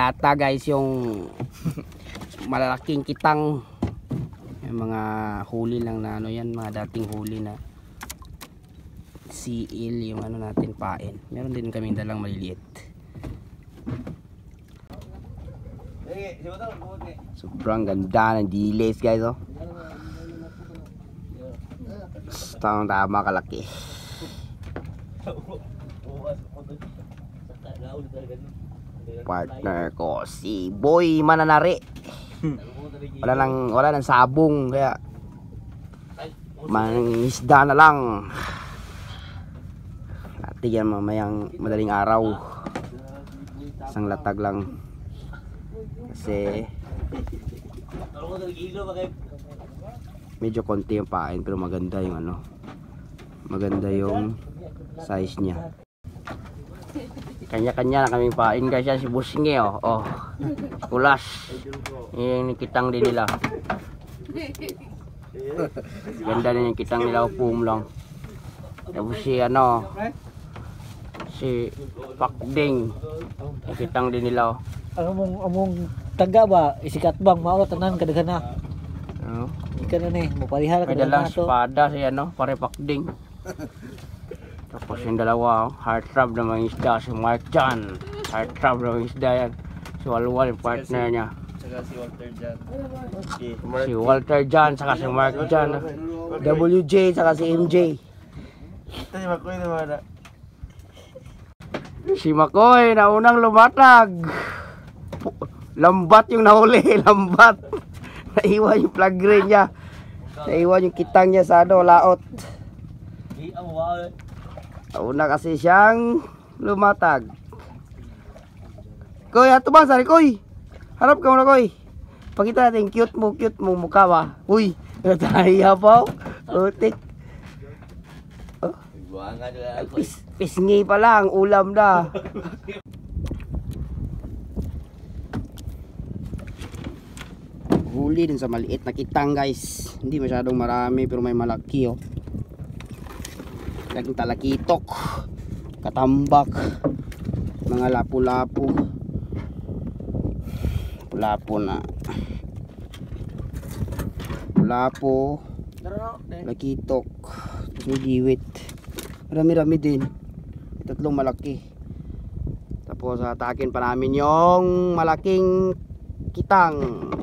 lata guys yung malalaking kitang. Yung mga huli lang na ano yan, mga dating huli na seal yung ano natin pain. Meron din kaming dalang maliliit. Sobrang ganda ng dilis guys oh. Tama kalaki. Partner ko si Boy Mananari. Wala nang sabong kaya mangisda na lang. Natin yan mamayang madaling araw. Isang latag lang. Kasi medyo konti yung pain pero maganda yung ano. Maganda yung size niya. Kanya-kanya na kaming pain guys yan si Busing oh. Oh. Kulas. Yung kitang din nila. Ganda din yung kitang nila upum lang. Tapos si ano si Pakding. Yung kitang din nila oh. Among tangga ba isikat bang mao tanan kadaghan na. Oh. Ikan na ni mapalihara May dalang espada si ano, pare Pakding. Tapos yung dalawa, heartthrob na mga isda, si Mark John. Heartthrob na mga isda yan. Si Walwal, yung partner niya. Saka si Walter John. Si Walter John, saka si Mark John. WJ, saka si MJ. Ito si Makoy naman na. Si Makoy, naunang lumatag. Lambat yung nahuli, lambat. Naiwan yung plug ring niya. Naiwan yung kitang niya sa ano, laot. Nauna kasi siyang lumatag. Koy, ato ba sari Koy? Harap ka muna Koy. Pakita natin cute mo mukha ba. Uy, natahiya pa. Utik. Oh. Pisngi pa lang, ulam na. Huli din sa maliit na kitang guys. Hindi masyadong marami pero may malaki oh. Laging talakitok, katambak, mga lapu-lapu na lapo, lakitok, tapos may giwit, marami-rami din, tatlong malaki. Tapos atakin pa namin yung malaking kitang.